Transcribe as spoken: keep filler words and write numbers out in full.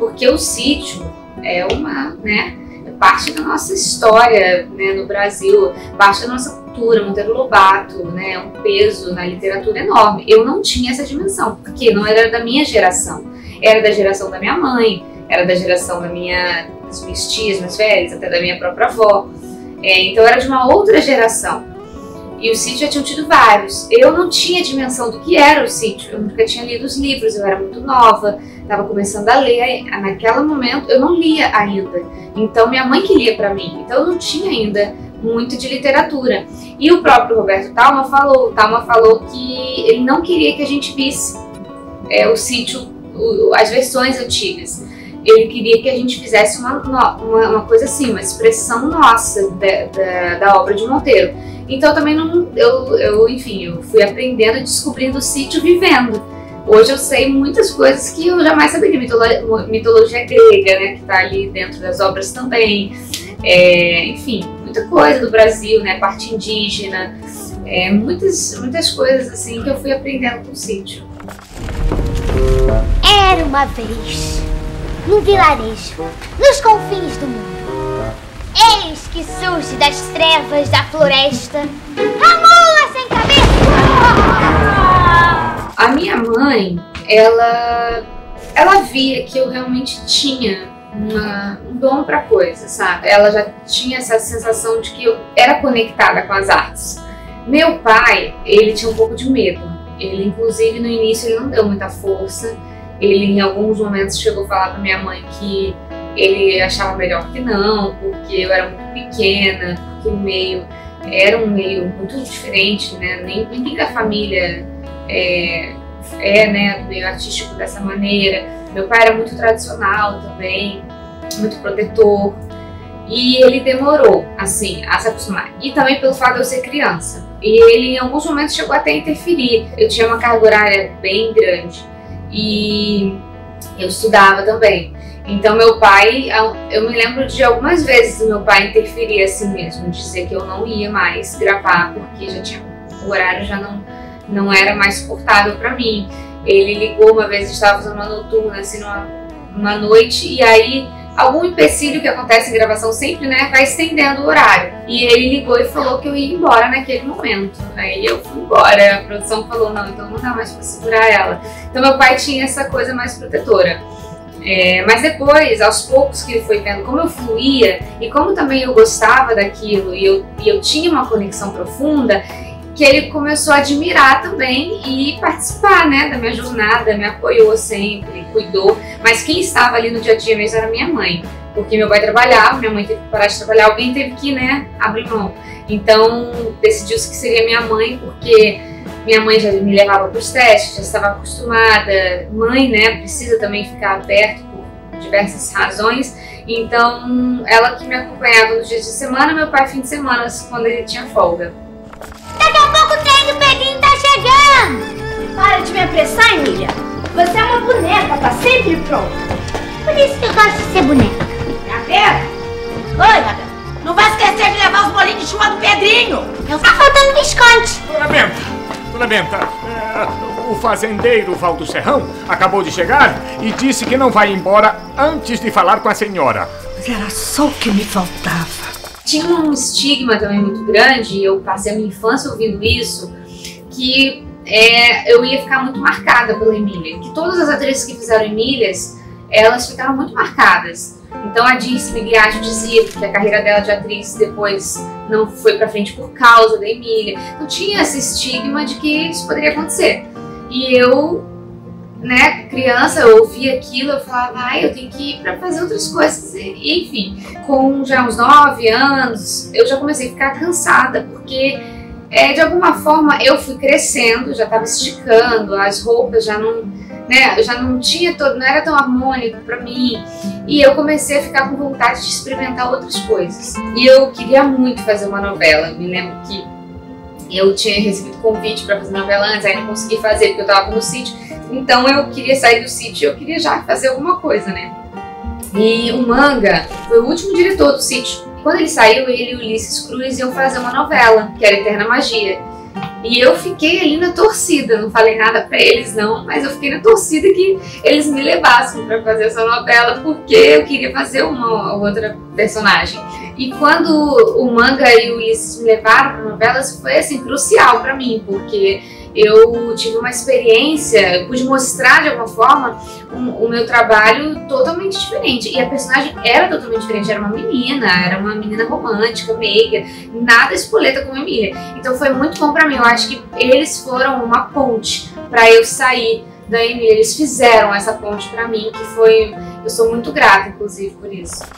porque o sítio é uma, né, é parte da nossa história, né, no Brasil, parte da nossa cultura. Monteiro Lobato, né, um peso na literatura enorme. Eu não tinha essa dimensão, porque não era da minha geração, era da geração da minha mãe, era da geração da minha, das minhas tias mais velhas, até da minha própria avó. É, então era de uma outra geração. E o sítio já tinha tido vários. Eu não tinha dimensão do que era o sítio. Eu nunca tinha lido os livros, eu era muito nova, estava começando a ler. Naquele momento eu não lia ainda. Então minha mãe que lia para mim. Então eu não tinha ainda muito de literatura. E o próprio Roberto Talma falou, Talma falou que ele não queria que a gente visse é, o sítio, o, as versões antigas. Ele queria que a gente fizesse uma, uma, uma coisa assim, uma expressão nossa da, da, da obra de Monteiro. Então também não, eu, eu, enfim, eu fui aprendendo e descobrindo o sítio vivendo. Hoje eu sei muitas coisas que eu jamais saberia, mitologia, mitologia grega, né, que está ali dentro das obras também, é, enfim, muita coisa do Brasil, né, parte indígena, é, muitas, muitas coisas assim que eu fui aprendendo com o sítio. Era uma vez, num vilarejo, nos confins do mundo. Eis que surge das trevas da floresta a mula sem cabeça! A minha mãe, ela, ela via que eu realmente tinha uma, um dom para coisa, sabe? Ela já tinha essa sensação de que eu era conectada com as artes. Meu pai, ele tinha um pouco de medo. Ele, inclusive, no início, ele não deu muita força. Ele, em alguns momentos, chegou a falar para minha mãe que ele achava melhor que não, porque eu era muito pequena, porque o meio era um meio muito diferente, né? Nem, ninguém da família é, é, né, do meio artístico dessa maneira. Meu pai era muito tradicional também, muito protetor, e ele demorou, assim, a se acostumar. E também pelo fato de eu ser criança. E ele, em alguns momentos, chegou até a interferir. Eu tinha uma carga horária bem grande e eu estudava também. Então meu pai, eu me lembro de algumas vezes do meu pai interferir assim mesmo, dizer que eu não ia mais gravar porque já tinha, o horário já não, não era mais suportável para mim. Ele ligou uma vez, estava fazendo uma noturna assim numa, numa noite, e aí algum empecilho que acontece em gravação sempre, né, vai estendendo o horário. E ele ligou e falou que eu ia embora naquele momento. Aí eu fui embora, a produção falou, não, então não dá mais para segurar ela. Então meu pai tinha essa coisa mais protetora. É, mas depois, aos poucos que ele foi vendo como eu fluía e como também eu gostava daquilo e eu, e eu tinha uma conexão profunda, que ele começou a admirar também e participar, né, da minha jornada, me apoiou sempre, cuidou. Mas quem estava ali no dia a dia mesmo era minha mãe, porque meu pai trabalhava, minha mãe teve que parar de trabalhar, alguém teve que, né, abrir mão. Então decidiu-se que seria minha mãe, porque minha mãe já me levava para os testes, já estava acostumada. Mãe, né, precisa também ficar perto por diversas razões. Então, ela que me acompanhava nos dias de semana, meu pai fim de semana, quando ele tinha folga. Daqui a pouco o trem do Pedrinho tá chegando! Para de me apressar, Emília. Você é uma boneca, tá sempre pronta. Por isso que eu gosto de ser boneca. Gabriela? Oi, Gabriela. Não vai esquecer de levar os bolinhos de chuva do Pedrinho. Eu tá faltando biscoito. Dona Benta, Dona Benta, é, o fazendeiro Valdo Serrão acabou de chegar e disse que não vai embora antes de falar com a senhora. Mas era só o que me faltava. Tinha um estigma também muito grande, e eu passei a minha infância ouvindo isso, que é, eu ia ficar muito marcada pela Emília. Que todas as atrizes que fizeram Emílias, elas ficaram muito marcadas. Então a Dirce Migliaccio dizia que a carreira dela de atriz depois não foi pra frente por causa da Emília. Então tinha esse estigma de que isso poderia acontecer. E eu, né, criança, eu ouvia aquilo, eu falava, ai, eu tenho que ir pra fazer outras coisas. E, enfim, com já uns nove anos, eu já comecei a ficar cansada, porque é, de alguma forma eu fui crescendo, já estava esticando, as roupas já não, né, já não tinha todo, não era tão harmônico para mim. E eu comecei a ficar com vontade de experimentar outras coisas. E eu queria muito fazer uma novela. Me lembro que eu tinha recebido convite para fazer novela antes, aí não consegui fazer porque eu estava no sítio. Então eu queria sair do sítio e eu queria já fazer alguma coisa, né? E o Manga foi o último diretor do sítio. Quando ele saiu, ele e o Ulisses Cruz iam fazer uma novela, que era Eterna Magia. E eu fiquei ali na torcida, não falei nada pra eles não, mas eu fiquei na torcida que eles me levassem pra fazer essa novela, porque eu queria fazer uma outra personagem. E quando o Manga e o Ulisses me levaram pra novela, isso foi assim, crucial pra mim, porque eu tive uma experiência, eu pude mostrar de alguma forma um, o meu trabalho totalmente diferente. E a personagem era totalmente diferente, era uma menina, era uma menina romântica, meiga, nada espoleta como a Emília. Então foi muito bom pra mim, eu acho que eles foram uma ponte pra eu sair da Emília, eles fizeram essa ponte pra mim, que foi, eu sou muito grata inclusive por isso.